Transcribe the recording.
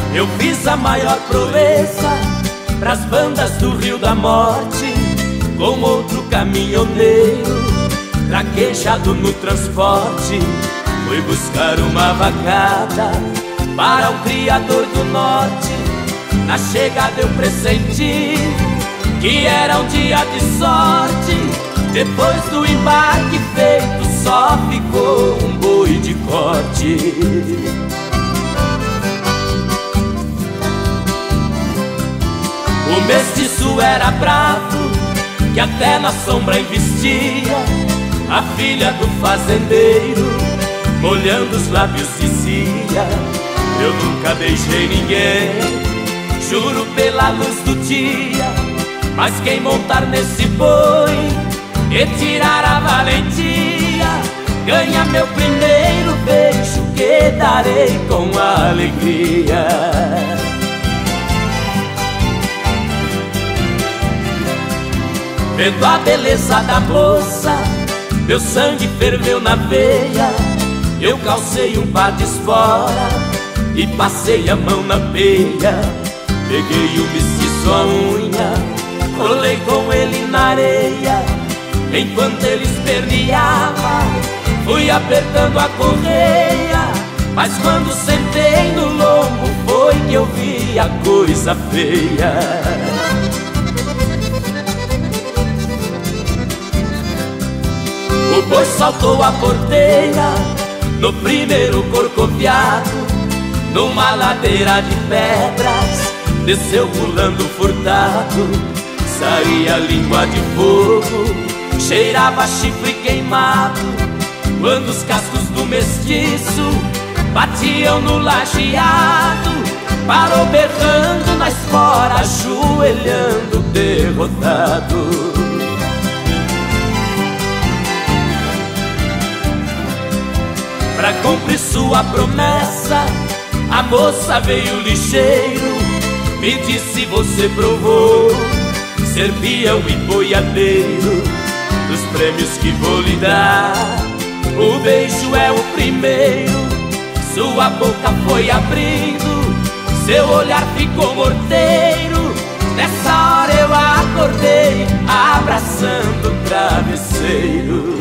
Eu fiz a maior proeza pras bandas do Rio da Morte, com outro caminhoneiro traquejado no transporte. Fui buscar uma vacada para um criador do norte. Na chegada eu pressenti que era um dia de sorte. Depois do embarque feito, só ficou um boi de corte. O mestiço era bravo, que até na sombra investia. A filha do fazendeiro, molhando os lábios, dizia: eu nunca beijei ninguém, juro pela luz do dia. Mas quem montar nesse boi e tirar a valentia, ganha meu primeiro beijo, que darei com alegria. Vendo a beleza da moça, meu sangue ferveu na veia. Eu calcei um par de espora e passei a mão na peia. Peguei o mestiço à unha, rolei com ele na areia. Enquanto ele esperneava, fui apertando a correia. Mas quando sentei no lombo, foi que eu vi a coisa feia. O boi saltou a porteira no primeiro corcoviado, numa ladeira de pedras, desceu pulando furtado. Saía língua de fogo, cheirava chifre queimado, quando os cascos do mestiço batiam no lajeado. Parou berrando na espora, ajoelhando derrotado. Pra cumprir sua promessa, a moça veio ligeiro, me disse: você provou ser peão e boiadeiro. Dos prêmios que vou lhe dar, o beijo é o primeiro. Sua boca foi abrindo, seu olhar ficou morteiro. Nessa hora eu acordei, abraçando o travesseiro.